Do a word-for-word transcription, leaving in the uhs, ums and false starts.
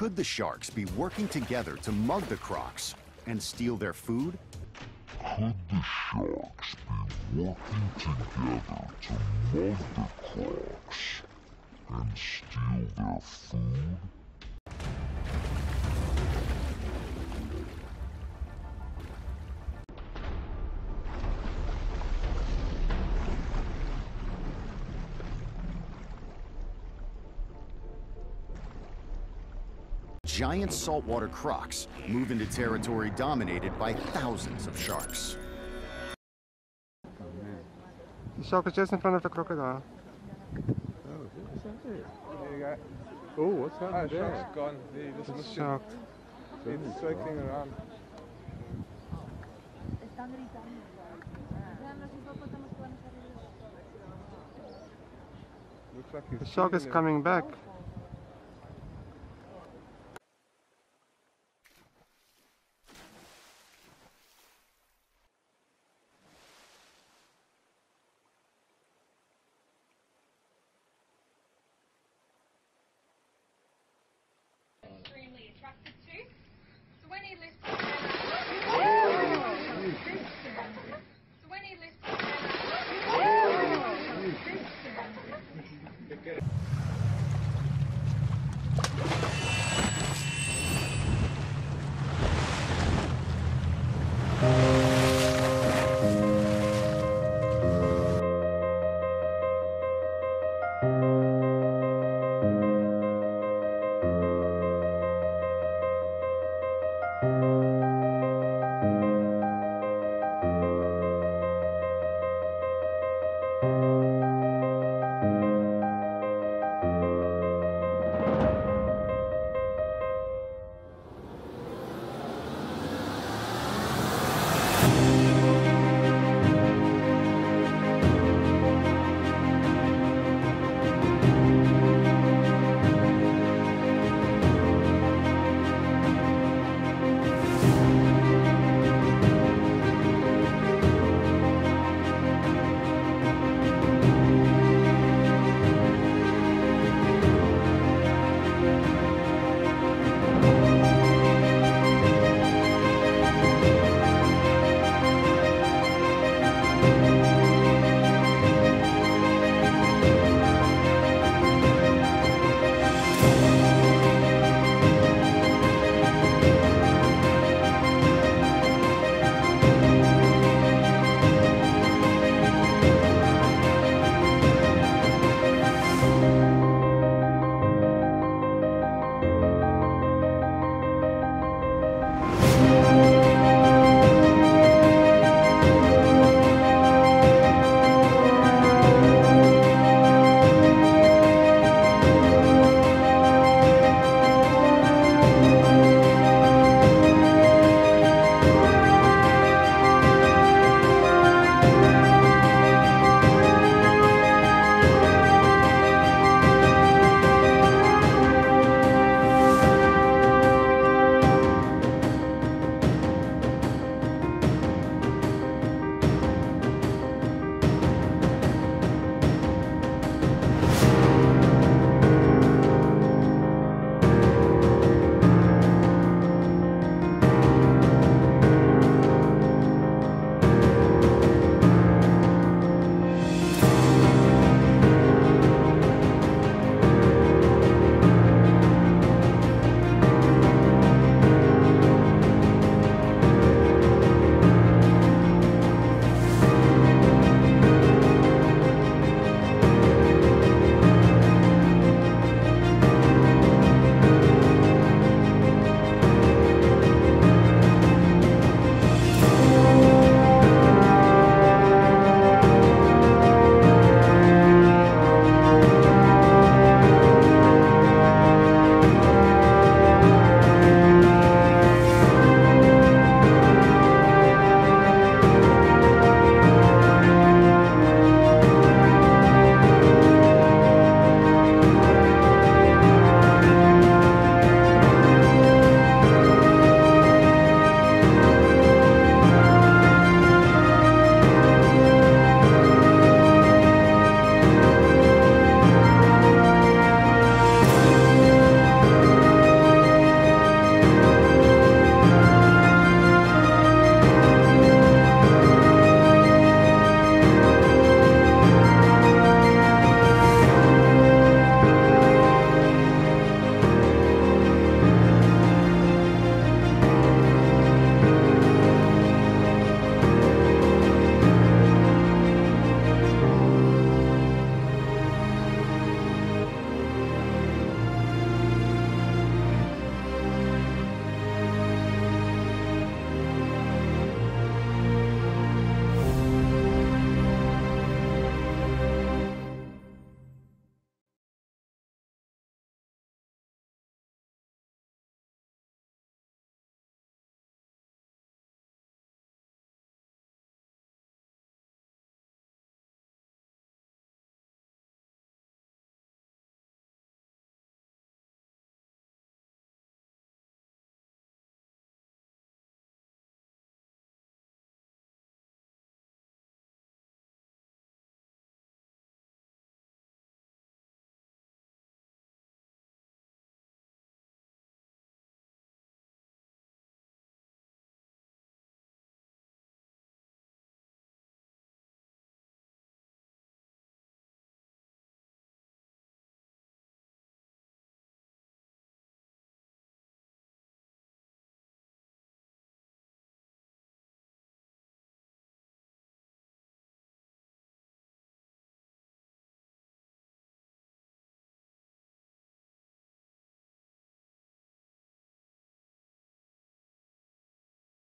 Could the sharks be working together to mug the crocs and steal their food? Could the sharks be working together to mug the crocs and steal their food? Giant saltwater crocs move into territory dominated by thousands of sharks. The shark is just in front of the crocodile. Oh, what's that there? There you go. Oh, what's that Oh, there? shark's gone. Yeah, just It's looking. shocked. It's circling around. Looks like he's The shark is feeding coming back. Extremely attracted to. So when he lifts his so when he lifts his